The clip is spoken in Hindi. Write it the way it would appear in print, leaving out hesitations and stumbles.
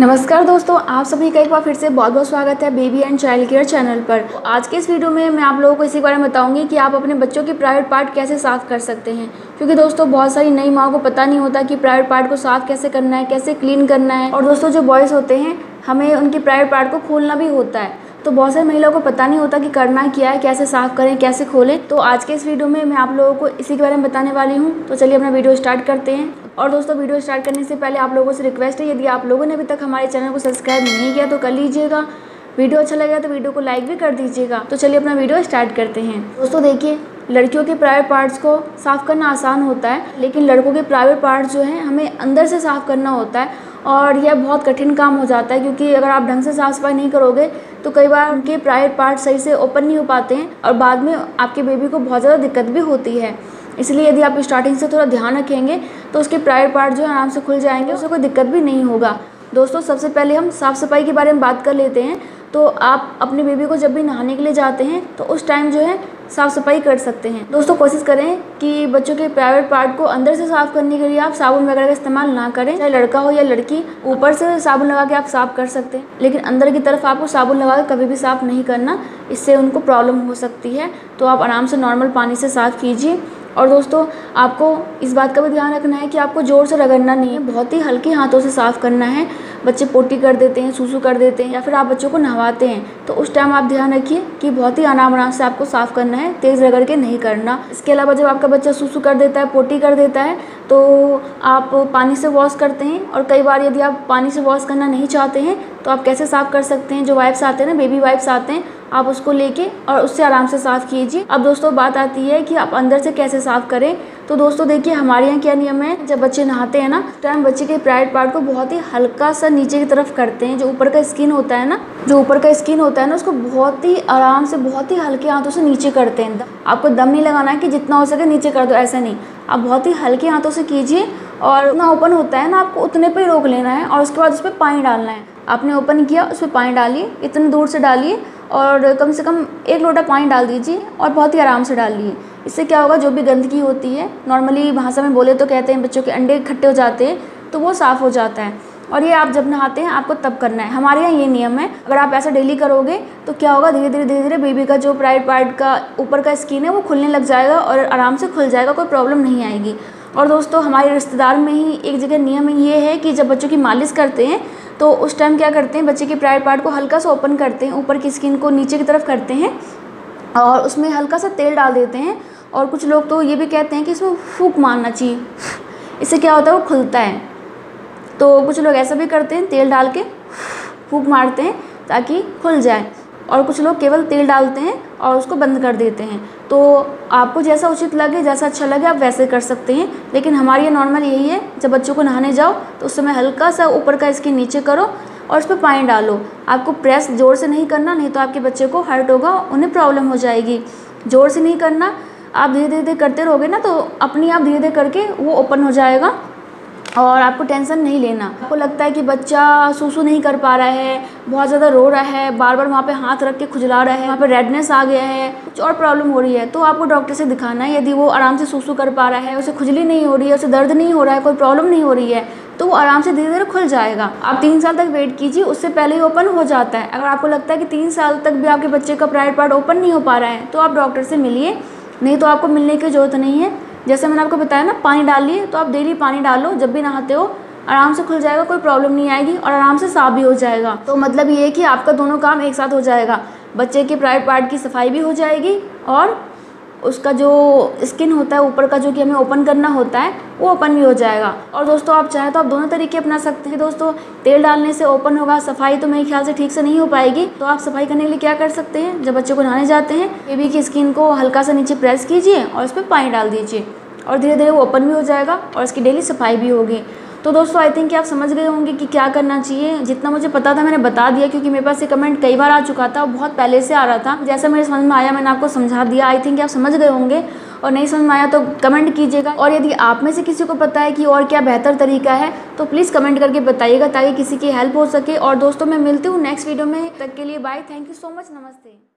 नमस्कार दोस्तों, आप सभी का एक बार फिर से बहुत बहुत स्वागत है baby and child care channel पर। आज के इस वीडियो में मैं आप लोगों को इसी बारे में बताऊंगी कि आप अपने बच्चों के प्राइवेट पार्ट कैसे साफ़ कर सकते हैं। क्योंकि दोस्तों बहुत सारी नई माओं को पता नहीं होता कि प्राइवेट पार्ट को साफ़ कैसे करना है, कैसे क्लीन करना है। और दोस्तों जो बॉयज़ होते हैं हमें उनके प्राइवेट पार्ट को खोलना भी होता है, तो बहुत सारी महिलाओं को पता नहीं होता कि करना क्या है, कैसे साफ़ करें, कैसे खोलें। तो आज के इस वीडियो में मैं आप लोगों को इसी के बारे में बताने वाली हूँ। तो चलिए अपना वीडियो स्टार्ट करते हैं। और दोस्तों वीडियो स्टार्ट करने से पहले आप लोगों से रिक्वेस्ट है, यदि आप लोगों ने अभी तक हमारे चैनल को सब्सक्राइब नहीं किया तो कर लीजिएगा। वीडियो अच्छा लगेगा तो वीडियो को लाइक भी कर दीजिएगा। तो चलिए अपना वीडियो स्टार्ट करते हैं। दोस्तों देखिए, लड़कियों के प्राइवेट पार्ट्स को साफ़ करना आसान होता है, लेकिन लड़कों के प्राइवेट पार्ट्स जो हैं हमें अंदर से साफ़ करना होता है। और यह बहुत कठिन काम हो जाता है, क्योंकि अगर आप ढंग से साफ़ सफाई नहीं करोगे तो कई बार उनके प्राइवेट पार्ट सही से ओपन नहीं हो पाते हैं और बाद में आपके बेबी को बहुत ज़्यादा दिक्कत भी होती है। इसलिए यदि आप स्टार्टिंग से थोड़ा ध्यान रखेंगे तो उसके प्राइवेट पार्ट जो है आराम से खुल जाएंगे, उससे कोई दिक्कत भी नहीं होगा। दोस्तों सबसे पहले हम साफ़ सफाई के बारे में बात कर लेते हैं। तो आप अपने बेबी को जब भी नहाने के लिए जाते हैं तो उस टाइम जो है साफ़ सफाई कर सकते हैं। दोस्तों कोशिश करें कि बच्चों के प्राइवेट पार्ट को अंदर से साफ़ करने के लिए आप साबुन वगैरह का इस्तेमाल ना करें। चाहे लड़का हो या लड़की, ऊपर से साबुन लगा के आप साफ़ कर सकते हैं, लेकिन अंदर की तरफ आपको साबुन लगा के कभी भी साफ़ नहीं करना, इससे उनको प्रॉब्लम हो सकती है। तो आप आराम से नॉर्मल पानी से साफ़ कीजिए। और दोस्तों आपको इस बात का भी ध्यान रखना है कि आपको ज़ोर से रगड़ना नहीं है, बहुत ही हल्के हाथों से साफ़ करना है। बच्चे पोटी कर देते हैं, सूसू कर देते हैं, या फिर आप बच्चों को नहवाते हैं तो उस टाइम आप ध्यान रखिए कि बहुत ही आराम आराम से आपको साफ़ करना है, तेज़ रगड़ के नहीं करना। इसके अलावा जब आपका बच्चा सूसू कर देता है, पोटी कर देता है, तो आप पानी से वॉश करते हैं। और कई बार यदि आप पानी से वॉश करना नहीं चाहते हैं तो आप कैसे साफ़ कर सकते हैं, जो वाइप्स आते हैं ना, बेबी वाइप्स आते हैं, आप उसको लेके और उससे आराम से साफ़ कीजिए। अब दोस्तों बात आती है कि आप अंदर से कैसे साफ़ करें। तो दोस्तों देखिए, हमारे यहाँ क्या नियम है, जब बच्चे नहाते हैं ना उस टाइम बच्चे के प्राइवेट पार्ट को बहुत ही हल्का सा नीचे की तरफ करते हैं। जो ऊपर का स्किन होता है ना, उसको बहुत ही आराम से, बहुत ही हल्के हाथों से नीचे करते हैं। आपको दम नहीं लगाना है कि जितना हो सके नीचे कर दो, ऐसा नहीं, आप बहुत ही हल्के हाथों से कीजिए। और उतना ओपन होता है ना, आपको उतने पे ही रोक लेना है और उसके बाद उस पर पानी डालना है। आपने ओपन किया, उस पर पानी डालिए, इतनी दूर से डालिए और कम से कम 1 लोटा पानी डाल दीजिए और बहुत ही आराम से डालिए। इससे क्या होगा, जो भी गंदगी होती है, नॉर्मली भाषा में बोले तो कहते हैं बच्चों के अंडे इकट्ठे हो जाते हैं, तो वो साफ़ हो जाता है। और ये आप जब नहाते हैं आपको तब करना है। हमारे यहाँ ये नियम है। अगर आप ऐसा डेली करोगे तो क्या होगा, धीरे धीरे बेबी का जो प्राइवेट पार्ट का ऊपर का स्किन है वो खुलने लग जाएगा और आराम से खुल जाएगा, कोई प्रॉब्लम नहीं आएगी। और दोस्तों हमारे रिश्तेदार में ही एक जगह नियम ये है कि जब बच्चों की मालिश करते हैं तो उस टाइम क्या करते हैं, बच्चे के प्राइवेट पार्ट को हल्का सा ओपन करते हैं, ऊपर की स्किन को नीचे की तरफ करते हैं और उसमें हल्का सा तेल डाल देते हैं। और कुछ लोग तो ये भी कहते हैं कि इसमें फूंक मारना चाहिए, इससे क्या होता है वो खुलता है। तो कुछ लोग ऐसा भी करते हैं, तेल डाल के फूंक मारते हैं ताकि खुल जाए, और कुछ लोग केवल तेल डालते हैं और उसको बंद कर देते हैं। तो आपको जैसा उचित लगे, जैसा अच्छा लगे आप वैसे कर सकते हैं। लेकिन हमारे यहाँ नॉर्मल यही है, जब बच्चों को नहाने जाओ तो उस समय हल्का सा ऊपर का स्किन नीचे करो और उस पर पानी डालो। आपको प्रेस ज़ोर से नहीं करना, नहीं तो आपके बच्चे को हर्ट होगा, उन्हें प्रॉब्लम हो जाएगी। ज़ोर से नहीं करना, आप धीरे धीरे करते रहोगे ना तो अपने आप धीरे धीरे करके वो ओपन हो जाएगा और आपको टेंशन नहीं लेना। आपको लगता है कि बच्चा सूसू नहीं कर पा रहा है, बहुत ज़्यादा रो रहा है, बार बार वहाँ पे हाथ रख के खुजला रहा है, वहाँ पे रेडनेस आ गया है, कुछ और प्रॉब्लम हो रही है, तो आपको डॉक्टर से दिखाना है। यदि वो आराम से सूसू कर पा रहा है, उसे खुजली नहीं हो रही है, उसे दर्द नहीं हो रहा है, कोई प्रॉब्लम नहीं हो रही है, तो वो आराम से धीरे धीरे खुल जाएगा। आप 3 साल तक वेट कीजिए, उससे पहले ही ओपन हो जाता है। अगर आपको लगता है कि 3 साल तक भी आपके बच्चे का प्राइवेट पार्ट ओपन नहीं हो पा रहा है तो आप डॉक्टर से मिलिए, नहीं तो आपको मिलने की ज़रूरत नहीं है। जैसे मैंने आपको बताया ना, पानी डालिए, तो आप डेली पानी डालो, जब भी नहाते हो आराम से खुल जाएगा, कोई प्रॉब्लम नहीं आएगी और आराम से साफ़ भी हो जाएगा। तो मतलब ये है कि आपका दोनों काम एक साथ हो जाएगा, बच्चे के प्राइवेट पार्ट की सफाई भी हो जाएगी और उसका जो स्किन होता है ऊपर का, जो कि हमें ओपन करना होता है, वो ओपन भी हो जाएगा। और दोस्तों आप चाहें तो आप दोनों तरीके अपना सकते हैं। दोस्तों तेल डालने से ओपन होगा, सफाई तो मेरे ख्याल से ठीक से नहीं हो पाएगी। तो आप सफाई करने के लिए क्या कर सकते हैं, जब बच्चे को नहाने जाते हैं बेबी की स्किन को हल्का सा नीचे प्रेस कीजिए और उस पर पानी डाल दीजिए और धीरे धीरे वो ओपन भी हो जाएगा और उसकी डेली सफाई भी होगी। तो दोस्तों आई थिंक कि आप समझ गए होंगे कि क्या करना चाहिए। जितना मुझे पता था मैंने बता दिया, क्योंकि मेरे पास ये कमेंट कई बार आ चुका था, बहुत पहले से आ रहा था। जैसा मेरे समझ में आया मैंने आपको समझा दिया। आई थिंक कि आप समझ गए होंगे, और नहीं समझ में आया तो कमेंट कीजिएगा। और यदि आप में से किसी को पता है कि और क्या बेहतर तरीका है तो प्लीज़ कमेंट करके बताइएगा, ताकि किसी की हेल्प हो सके। और दोस्तों मैं मिलती हूँ नेक्स्ट वीडियो में, तब तक के लिए bye, thank you so much, नमस्ते।